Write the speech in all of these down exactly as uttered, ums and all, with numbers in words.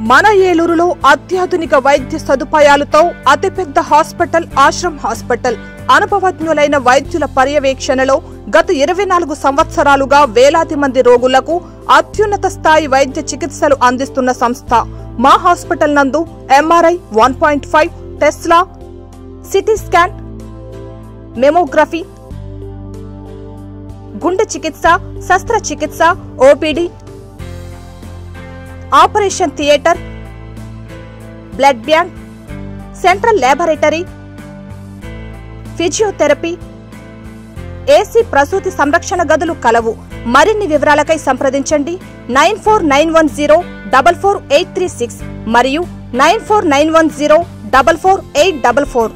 మన ఏలూరులో అత్యాధునిక వైద్య సదుపాయాలతో అతిపెద్ద హాస్పిటల్ ఆశ్రమ్ హాస్పిటల్ అనుభవజ్ఞులైన వైద్యుల పర్యవేక్షణలో గత ఇరవై నాలుగు సంవత్సరాలుగా వేలాది మంది రోగులకు అత్యున్నత స్థాయి వైద్య చికిత్సలు అందిస్తున్న సంస్థ మా హాస్పిటల్ నందు MRI one point five tesla CT scan mammography గుండె చికిత్స శస్త్రచికిత్స OPD operation theatre blood bank central laboratory physiotherapy AC ప్రసూతి సంరక్షణ గదులు కలవు. మరిన్ని వివరాలకై సంప్రదించండి nine four nine one zero double four eight three six మరియు nine four nine one zero double four eight double four.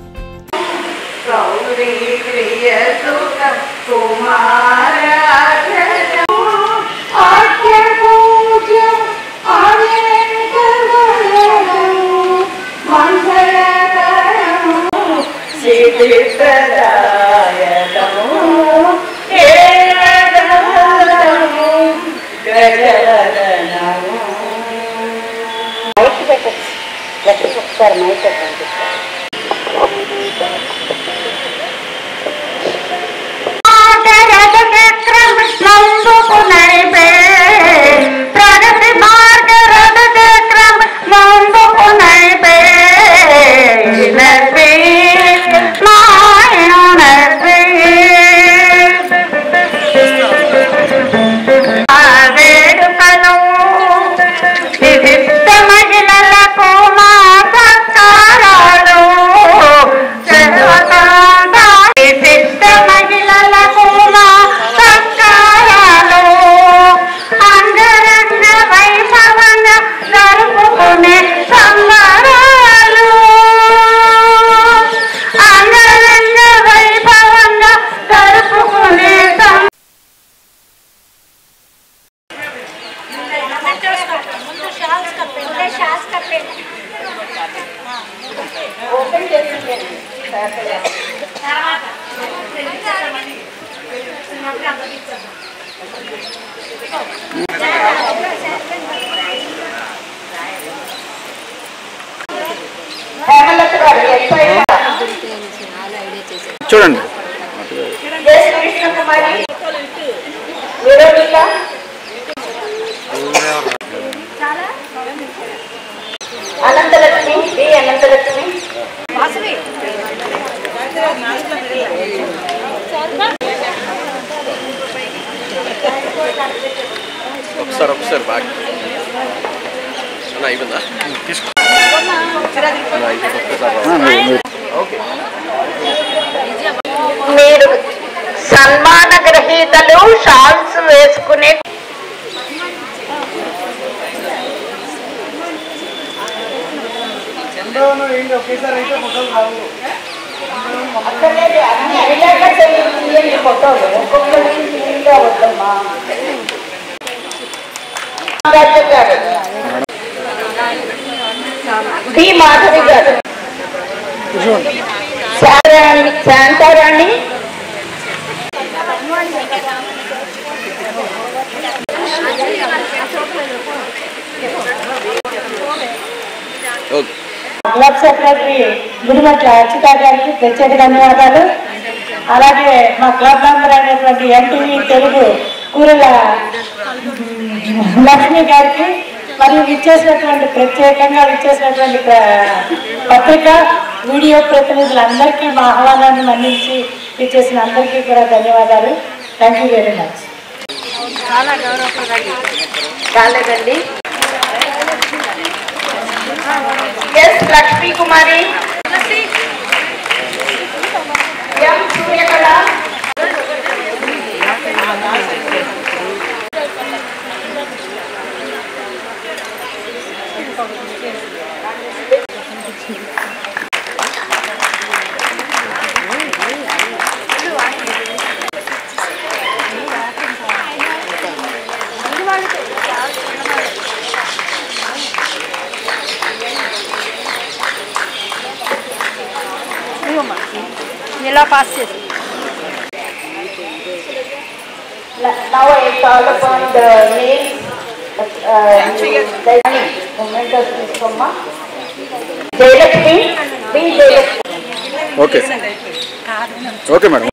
చూడండి అనంతలక్ష్మి బి అనంతలక్ష్మి ఒకసారి ఒకసారి బాగా అయిపోయిందా తీసుకో మీరు సన్మాన గ్రహీతలు షాల్స్ వేసుకునే అన్ని అడిగాక తెలియదు ఫోటోలు ఒక్కొక్కరిగా వద్దమ్మా. బి మాధవి గారు శాంతారాణి క్లబ్ సెక్రటరీ గుడిమట్ల అర్చిత గారికి ప్రత్యేక ధన్యవాదాలు. అలాగే మా క్లబ్ మెంబర్ అయినటువంటి ఎన్టీవీ తెలుగు కూరల లక్ష్మి గారికి మరియు విచ్చేసినటువంటి ప్రత్యేకంగా విచ్చేసినటువంటి పత్రిక వీడియో ప్రతినిధులందరికీ మా ఆహ్వానాన్ని మన్నించి విచ్చేసిన అందరికీ కూడా ధన్యవాదాలు. Thank you very much. చాలా గౌరవప్రదండి కాలేదండి. ఎస్ లక్ష్మీ కుమారి ఎం సూర్యకళ ఇలా పాస్ చేసి Now I call upon the names, uh, the mementos తీసుకోమ్మా. Jayalakshmi B Jayalakshmi. Okay okay madam.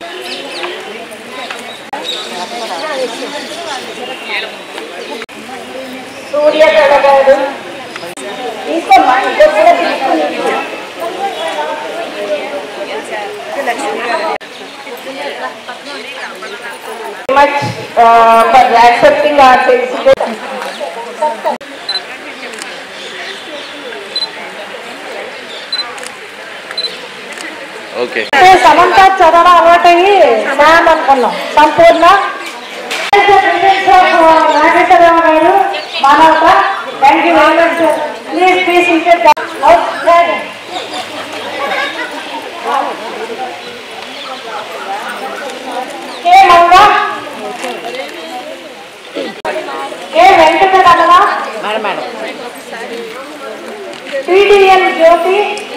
Surya కళగారు తీసుకోమ్మా. ఇద్దరు కూడా తీసుకుని much uh, for accepting our participation. Okay Samantha చదవడం అలవాటయ్యి మ్యామ్ అనుకున్నాం. సంపూర్ణ నాగేశ్వరరావు గారు మానవత. Thank you very much sir. Please please seated outside. K Manga K Venkata Kamala madam madam. TDL Jyothi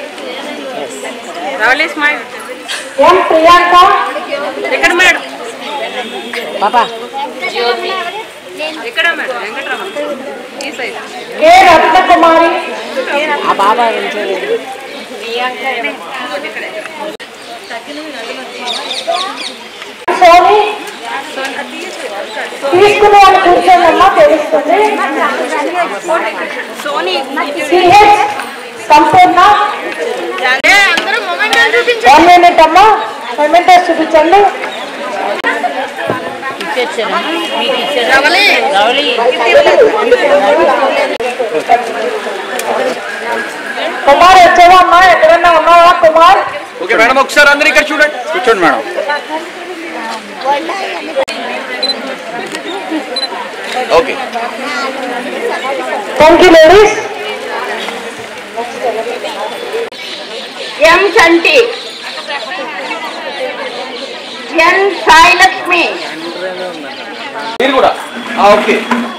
Ravali smile M Priyanka ఎక్కడ మేడం పాపా జ్యోతి ఎక్కడ మేడం వెంకటరమణ ఈ సైడ్ కే రత్నకుమారి ఆ బాబా ప్రియాంక సోని తీసుకునే వాళ్ళు కూర్చోండమ్మా తెలుస్తుంది. సోని సిహెచ్ సంపూర్ణ అందరూ మొమెంటం చూపించండి. వన్ మినిట్ అమ్మా. మొమెంటోస్ చూపించండి. రవలి రవలి కుమార్ వచ్చావా అమ్మా? ఎక్కడన్నా ఉన్నావా కుమార్? Okay madam. ఒకసారి అందరు ఇక్కడ చూడండి. కూర్చోండి madam. Okay thank you ladies. M Chanti N Sailakshmi మీరు కూడా ఓకే.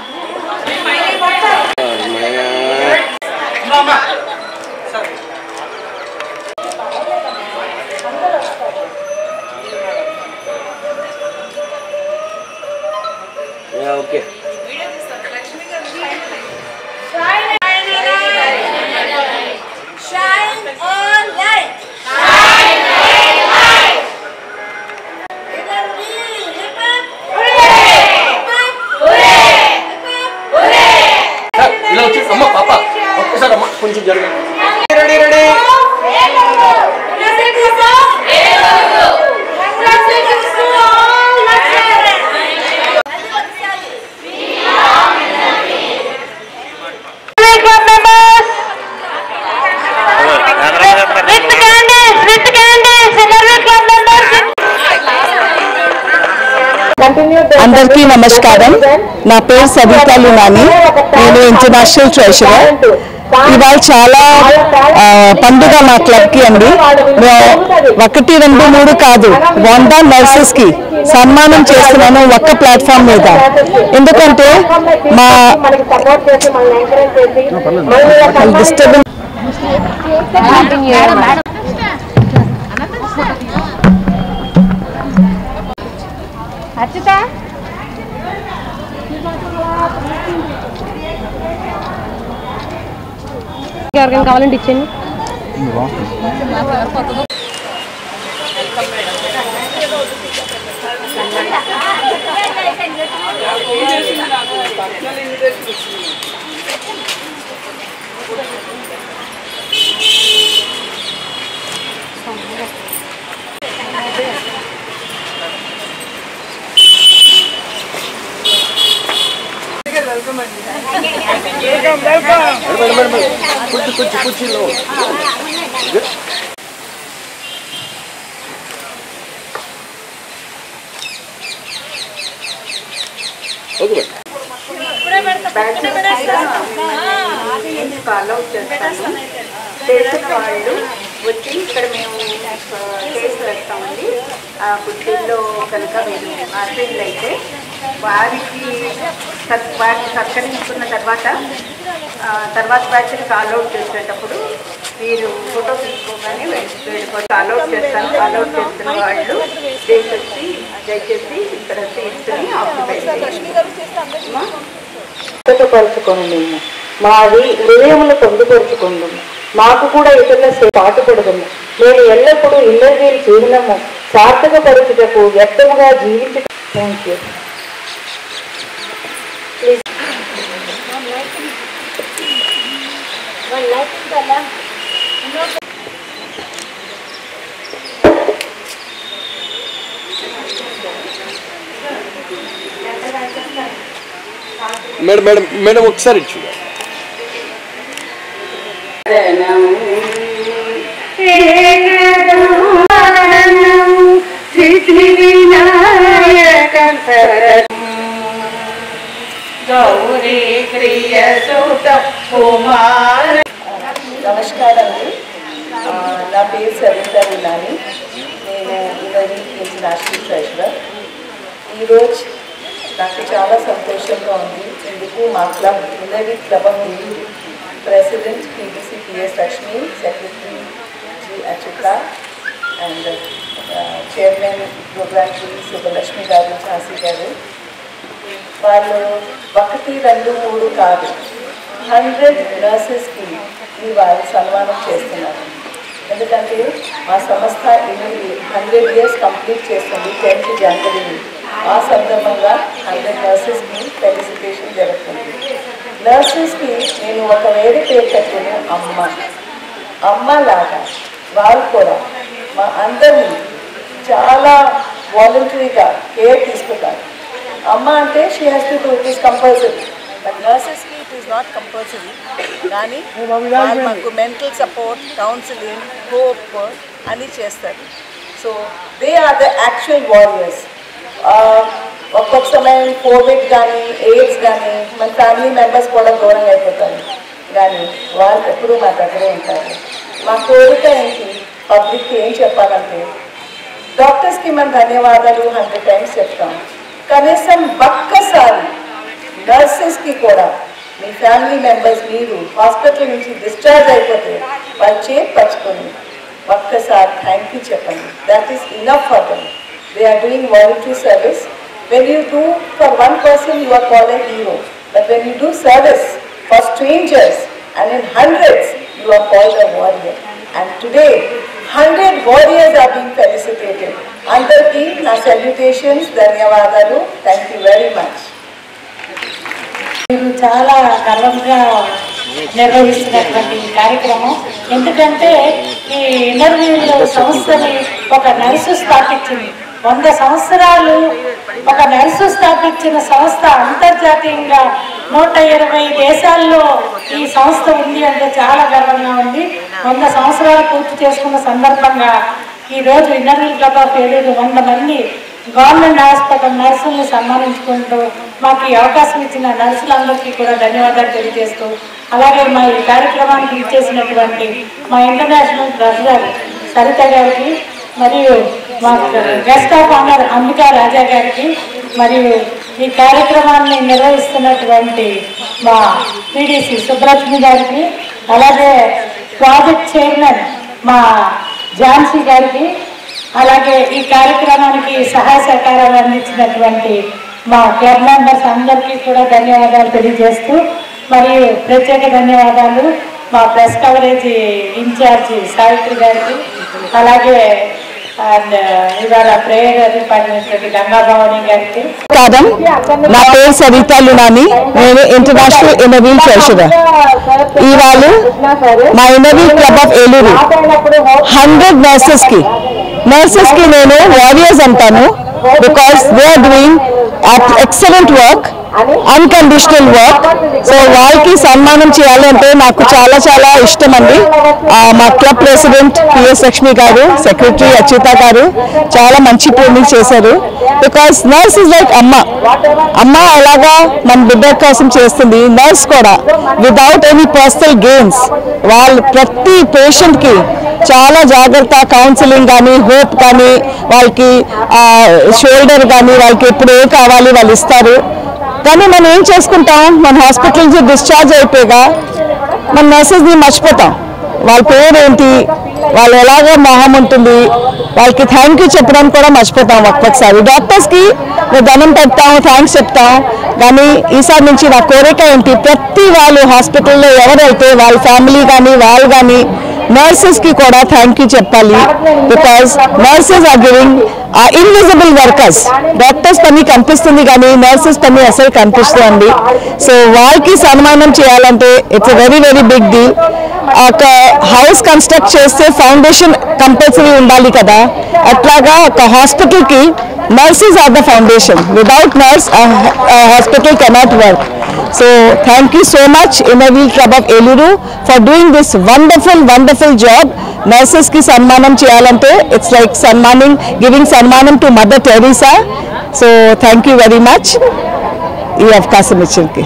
ఓకే ఇలా వచ్చి అమ్మ పాప ఒక్కసారి అమ్మ కొంచెం జరగండి. రెడీ రెడీ అందరికీ నమస్కారం. నా పేరు సబితా లునాని. నేను ఇంటర్నేషనల్ ట్రెజరర్. ఇవాళ చాలా పండుగ మా క్లబ్ కి అండి. ఒకటి రెండు మూడు కాదు, వంద నర్సెస్ కి సన్మానం చేస్తున్నాను ఒక్క ప్లాట్ఫామ్ మీద. ఎందుకంటే మా డిస్టర్బెన్స్ అచ్యుత ఎవరికైనా కావాలంటే ఇచ్చేయండి. కూర్చు కూర్చు కూర్చులో ఓకే కాల్అవుట్ చేస్తాను. చేసిన వాళ్ళు వచ్చి ఇక్కడ మేము కేసు వేస్తామండి. ఆ కుర్చీల్లో కనుక మీరు మార్కెట్లు అయితే వారికి వారిని సత్కరించుకున్న తర్వాత తర్వాత బ్యాచ్ని కాల్అవుట్ చేసేటప్పుడు మీరు ఫోటో తీసుకోగానే వెళ్ళిపోయి కాల్అవుట్ చేస్తాను. కాల్అవుట్ చేస్తున్న వాళ్ళు దయచేసి దయచేసి ఇక్కడ సీట్స్ని ఆక్యుపై చేయండి. పరుచుకోండి. మాది హృదయములు పొందుపరుచుకుందాం, మాకు కూడా ఇతరుల పాటుపడదాము. నేను ఎల్లప్పుడూ ఇంద్రజీవి జీవనము సార్థక పరుచుటకు వ్యక్తముగా జీవించ. Thank you. Madam madam madam ఒకసారి ఇచ్చు. నమస్కారం అండి, నా పేరు సవితా నాని, నేను ఇవన్నీ ఇంటర్నేషనల్ ట్రెజరర్. ఈరోజు నాకు చాలా సంతోషంగా ఉంది. ఎందుకు మా క్లబ్ ఇన్నవి club of president PBC PS Lakshmi, secretary G Achita and chairman programme G Subbalakshmi గారు, ఝాన్సీ గారు, వాళ్ళు ఒకటి రెండు మూడు కాదు హండ్రెడ్ నర్సెస్కి ఈ వారు సన్మానం చేస్తున్నారు. ఎందుకంటే మా సంస్థ ఎనిమిది హండ్రెడ్ ఇయర్స్ కంప్లీట్ చేస్తుంది టెన్త్ జనవరి. ఆ సందర్భంగా హండ్రెడ్ నర్సెస్కి ఫెలిసిటేషన్ జరుగుతుంది. నర్సెస్కి నేను ఒక వేరే పేరు పెట్టిన అమ్మ అమ్మ లాగా వాళ్ళు కూడా మా అందరినీ చాలా వాలంటరీగా కేర్ తీసుకుంటారు. అమ్మ అంటే she has to do it is compulsory, but నర్సెస్కి ఇట్ ఈస్ నాట్ కంపల్సరీ. కానీ వాళ్ళు మాకు మెంటల్ సపోర్ట్, కౌన్సిలింగ్, హోప్ అన్నీ చేస్తారు. So they are the actual warriors. ఒక్కొక్క సమయం కోవిడ్ కానీ ఎయిడ్స్ కానీ మన ఫ్యామిలీ మెంబర్స్ కూడా దూరంగా అయిపోతారు, కానీ వాళ్ళు ఎప్పుడూ మా దగ్గరే ఉంటారు. మా కోరిక ఏంటి, పబ్లిక్కి ఏం చెప్పాలంటే, డాక్టర్స్కి మనం ధన్యవాదాలు హండ్రెడ్ టైమ్స్ చెప్తాం, కనీసం ఒక్కసారి నర్సెస్కి కూడా మీ ఫ్యామిలీ మెంబర్స్ మీరు హాస్పిటల్ నుంచి డిశ్చార్జ్ అయిపోతే వాళ్ళు చేతి పచ్చుకొని ఒక్కసారి థ్యాంక్ యూ చెప్పండి. That is enough for them. They are doing voluntary service. When you do for one person, you are called a hero. But when you do service for strangers and in hundreds, you are called a warrior. And today, hundred warriors are being felicitated. Andarki na salutations, ధన్యవాదాలు. Thank you very much. మీరు చాలా గర్వంగా నిర్వహిస్తున్నటువంటి కార్యక్రమం. ఎందుకంటే ఈ ఇంటర్వ్యూలో సంస్థని ఒక నర్సు స్థాపించింది. వంద సంవత్సరాలు ఒక నర్సు స్థాపించిన సంస్థ అంతర్జాతీయంగా నూట ఇరవై దేశాల్లో ఈ సంస్థ ఉంది అంటే చాలా గర్వంగా ఉంది. వంద సంవత్సరాలు పూర్తి చేసుకున్న సందర్భంగా ఈరోజు ఇంటర్వ్యూ క్లబ్ ఆఫ్ ఏలూరు వంద మంది గవర్నమెంట్ హాస్పిటల్ నర్సులను సన్మానించుకుంటూ మాకు ఈ అవకాశం ఇచ్చిన నర్సులందరికీ కూడా ధన్యవాదాలు తెలియజేస్తూ, అలాగే మా ఈ కార్యక్రమానికి ఇచ్చేసినటువంటి మా ఇంటర్నేషనల్ ట్రెజరర్ సరిత గారికి, మరియు మా guest of honour Ambika Raja గారికి, మరియు ఈ కార్యక్రమాన్ని నిర్వహిస్తున్నటువంటి మా పీడీసీ సుబ్బలక్ష్మి గారికి, అలాగే ప్రాజెక్ట్ చైర్మన్ మా ఝాన్సీ గారికి, అలాగే ఈ కార్యక్రమానికి సహాయ సహకారాలు అందించినటువంటి మా క్లబ్ మెంబర్స్ అందరికీ కూడా ధన్యవాదాలు తెలియజేస్తూ, మరియు ప్రత్యేక ధన్యవాదాలు మా ప్రెస్ కవరేజ్ ఇన్ఛార్జి సావిత్రి గారికి, అలాగే ఇవాళ ప్రేయర్ డిపార్ట్మెంట్ గంగాభవాని గారికి. నా పేరు సవితా నాని, నేను ఇంటర్నేషనల్ ఇన్నోవేల్ ట్రెజరర్. ఇవాళ మా Inner Wheel club of Eluru hundred nurses కి నర్సెస్ కి నేను వారియర్స్ అంటాను. Because they are doing excellent work, unconditional work. So వాళ్ళకి సన్మానం చేయాలంటే నాకు చాలా చాలా ఇష్టం అండి. మా క్లబ్ ప్రెసిడెంట్ పిఎస్ లక్ష్మి గారు, సెక్రటరీ అచిత గారు చాలా మంచి ట్రైనింగ్ చేశారు. బికాస్ నర్స్ ఇస్ లైక్ అమ్మ. అమ్మ అలాగా మన బిడ్డ కోసం చేస్తుంది, నర్స్ కూడా వితౌట్ ఎనీ పర్సనల్ గెయిన్స్ వాళ్ళు ప్రతి పేషెంట్కి చాలా జాగ్రత్త, కౌన్సిలింగ్ కానీ, హోప్ కానీ, వాళ్ళకి షోల్డర్ కానీ, వాళ్ళకి ఎప్పుడు ఏ కావాలి వాళ్ళు ఇస్తారు. కానీ మనం ఏం చేసుకుంటాం, మన హాస్పిటల్ నుంచి డిశ్చార్జ్ అయిపోయాక మన నర్సెస్ని మర్చిపోతాం. వాళ్ళ పేరు ఏంటి, వాళ్ళు ఎలాగో మొహం ఉంటుంది, వాళ్ళకి థ్యాంక్ యూ చెప్పడానికి కూడా మర్చిపోతాం ఒక్కొక్కసారి. డాక్టర్స్కి ధనం పెడతాం, థ్యాంక్స్ చెప్తాం. కానీ ఈసారి నుంచి నా కోరిక ఏంటి, ప్రతి వాళ్ళు హాస్పిటల్లో ఎవరైతే వాళ్ళ ఫ్యామిలీ కానీ వాళ్ళు కానీ నర్సెస్కి కూడా థ్యాంక్ యూ చెప్పాలి. Because nurses are giving invisible workers. Doctors పని కనిపిస్తుంది కానీ నర్సెస్ పని అసలు కనిపిస్తుంది. సో వాళ్ళకి సన్మానం చేయాలంటే it's a very very big deal. ఒక హౌస్ కన్స్ట్రక్ట్ చేస్తే ఫౌండేషన్ కంపల్సరీ ఉండాలి కదా, అట్లాగా ఒక హాస్పిటల్కి nurses are the foundation. Without nurse hospital cannot work. So thank you so much Innerwheel Club of Eluru for doing this wonderful wonderful job. Nurses ki sannmanam cheyalante it's like sannmaning, giving sannmanam to Mother Teresa. So thank you very much. ఈ అవకాశం ఇచ్చింది.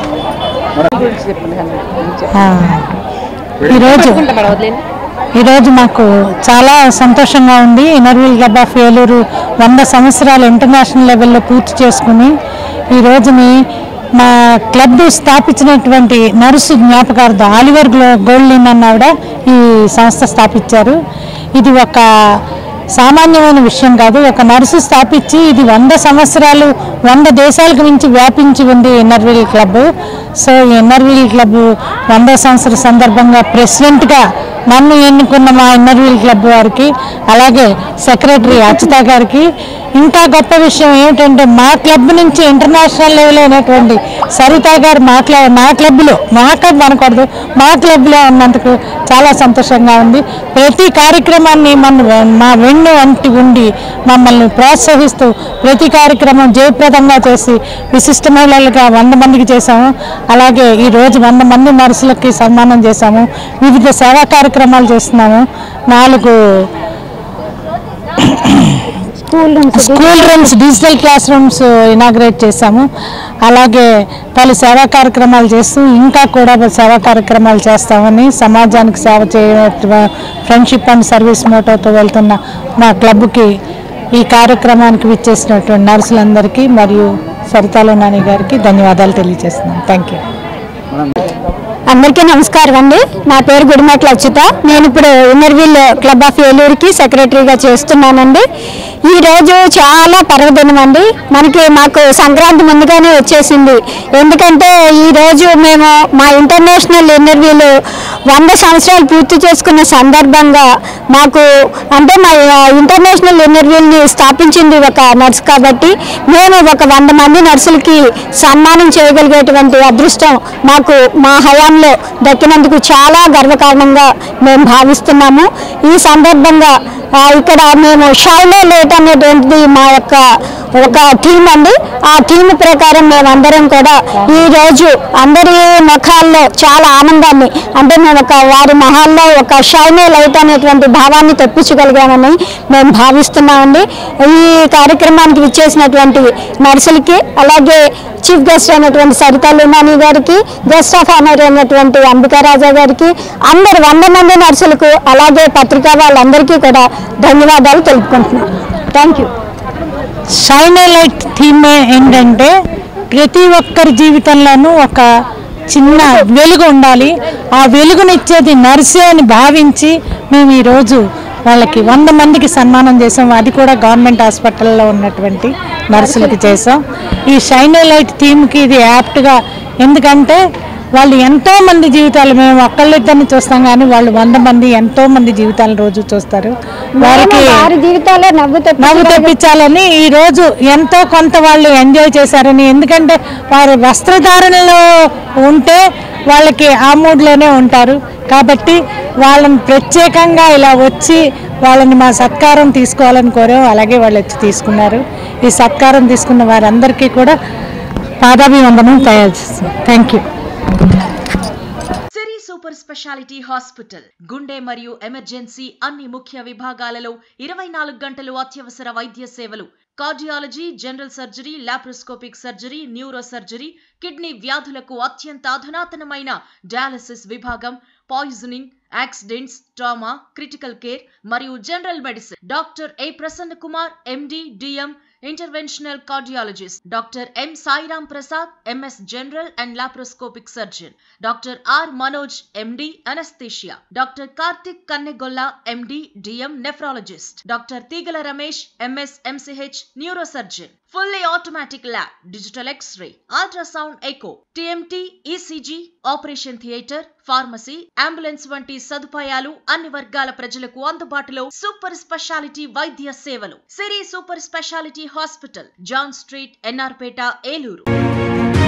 ఈరోజు ఈరోజు మాకు చాలా సంతోషంగా ఉంది. Inner Wheel club of Eluru వంద సంవత్సరాలు ఇంటర్నేషనల్ లెవెల్లో పూర్తి చేసుకుని ఈ రోజుని మా క్లబ్ స్థాపించినటువంటి నర్సు జ్ఞాపకార్థం ఆలివర్ గోల్డ్లిన్ అన్న ఆవిడ ఈ సంస్థ స్థాపించారు. ఇది ఒక సామాన్యమైన విషయం కాదు. ఒక నర్సు స్థాపించి ఇది వంద సంవత్సరాలు వంద దేశాలకు మించి వ్యాపించి ఉంది ఇన్నర్వీల్ క్లబ్. సో ఈ ఇన్నర్వీల్ క్లబ్ వంద సంవత్సర సందర్భంగా ప్రెసిడెంట్గా నన్ను ఎన్నుకున్న మా ఇన్నర్వీల్ క్లబ్ వారికి, అలాగే సెక్రటరీ అచ్యుత గారికి, ఇంకా గొప్ప విషయం ఏమిటంటే మా క్లబ్ నుంచి ఇంటర్నేషనల్ లెవెల్ అయినటువంటి సరిత గారు మా క్లబ్ నా క్లబ్లో మా క్లబ్ అనకూడదు మా క్లబ్లో ఉన్నందుకు చాలా సంతోషంగా ఉంది. ప్రతి కార్యక్రమాన్ని మన మా వెన్ను వంటి ఉండి మమ్మల్ని ప్రోత్సహిస్తూ ప్రతి కార్యక్రమం జయప్రదంగా చేసి విశిష్ట మహిళలుగా వంద మందికి చేశాము. అలాగే ఈరోజు వంద మంది నర్సులకి సన్మానం చేశాము. వివిధ సేవా కార్యక్రమాలు చేస్తున్నాము. నాలుగు school rooms digital class rooms inaugurate చేశాము. అలాగే పలు సేవా కార్యక్రమాలు చేస్తూ ఇంకా కూడా సేవా కార్యక్రమాలు చేస్తామని సమాజానికి సేవ చేయడం ఫ్రెండ్షిప్ అండ్ సర్వీస్ మోటోతో వెళ్తున్న మా క్లబ్కి ఈ కార్యక్రమానికి విచ్చేసినటువంటి నర్సులందరికీ మరియు సరితాలో నాని గారికి ధన్యవాదాలు తెలియజేస్తున్నాను. Thank you. అందరికీ నమస్కారం అండి. నా పేరు గుడిమెట్ల అచ్యుత. నేను ఇప్పుడు ఇన్నర్వీల్ క్లబ్ ఆఫ్ ఏలూరుకి సెక్రటరీగా చేస్తున్నానండి. ఈరోజు చాలా పర్వదినం అండి. మనకి మాకు సంక్రాంతి ముందుగానే వచ్చేసింది. ఎందుకంటే ఈరోజు మేము మా ఇంటర్నేషనల్ ఇన్నర్వీల్ వంద సంవత్సరాలు పూర్తి చేసుకున్న సందర్భంగా మాకు అంటే మా ఇంటర్నేషనల్ ఇన్నర్వీల్ని స్థాపించింది ఒక నర్స్ కాబట్టి మేము ఒక వంద మంది నర్సులకి సన్మానం చేయగలిగేటువంటి అదృష్టం మాకు మా హయాంలో దక్కినందుకు చాలా గర్వకారణంగా మేము భావిస్తున్నాము. ఈ సందర్భంగా ఇక్కడ మేము షైనే లేట్ అనేటువంటిది మా యొక్క ఒక టీం అండి. ఆ టీం ప్రకారం మేమందరం కూడా ఈరోజు అందరి ముఖాల్లో చాలా ఆనందాన్ని అంటే మేము ఒక వారి మొహాల్లో ఒక షైనే లైట్ అనేటువంటి భావాన్ని తెప్పించగలిగామని మేము భావిస్తున్నామండి. ఈ కార్యక్రమానికి విచ్చేసినటువంటి నర్సులకి, అలాగే చీఫ్ గెస్ట్ అయినటువంటి సరితా లునాని గారికి, గెస్ట్ ఆఫ్ ఆనర్ అయినటువంటి అంబికా రాజా గారికి, అందరు వంద మంది నర్సులకు, అలాగే పత్రికా వాళ్ళందరికీ కూడా ధన్యవాదాలు తెలుపుకుంటున్నాను. Thank you. Shine a light theme ఏంటంటే ప్రతి ఒక్కరి జీవితంలోనూ ఒక చిన్న వెలుగు ఉండాలి. ఆ వెలుగునిచ్చేది నర్సే అని భావించి మేము ఈరోజు వాళ్ళకి వంద మందికి సన్మానం చేసాం. అది కూడా గవర్నమెంట్ హాస్పిటల్లో ఉన్నటువంటి నర్సులకి చేసాం. ఈ షైనే లైట్ థీమ్కి ఇది యాప్ట్గా, ఎందుకంటే వాళ్ళు ఎంతో మంది జీవితాలు, మేము ఒక్కళ్ళిద్దరిని చూస్తాం కానీ వాళ్ళు వంద మంది ఎంతో మంది జీవితాలు రోజు చూస్తారు. వారికి జీవితాలే నవ్వు తెప్పించాలని ఈరోజు ఎంతో కొంత వాళ్ళు ఎంజాయ్ చేశారని, ఎందుకంటే వారు వస్త్రధారణలో ఉంటే వాళ్ళకి ఆ మూడ్లోనే ఉంటారు కాబట్టి వాళ్ళని ప్రత్యేకంగా ఇలా వచ్చి వాళ్ళని మా సత్కారం తీసుకోవాలని కోరాం. అలాగే వాళ్ళు వచ్చి తీసుకున్నారు. ఈ సత్కారం తీసుకున్న వారందరికీ కూడా పాదాభివందనం తయారు చేస్తాం. Thank you. Siri super speciality hospital గుండె మరియు ఎమర్జెన్సీ అన్ని ముఖ్య విభాగాలలో ఇరవై నాలుగు గంటలు అత్యవసర వైద్య సేవలు, cardiology, general surgery, laparoscopic surgery, neuro surgery, kidney వ్యాధులకు అత్యంత అధునాతనమైన డయాలసిస్ విభాగం, poisoning, accidents, trauma, critical care మరియు general medicine. Doctor A Prasanna Kumar MD, DM, Interventional cardiologist Doctor M. Sairam Prasad, M S General and Laparoscopic Surgeon. Doctor R. Manoj, M D Anesthesia. Doctor Karthik Kannegolla, M D D M Nephrologist. Doctor Tigala Ramesh, M S M C H Neurosurgeon. Fully automatic lab, digital X-ray, ultrasound echo, T M T, E C G, operation theatre, pharmacy, ambulance వంటి సదుపాయాలు అన్ని వర్గాల ప్రజలకు అందుబాటులో super speciality వైద్య సేవలు. Siri super speciality hospital, John street, NR Peta, Eluru.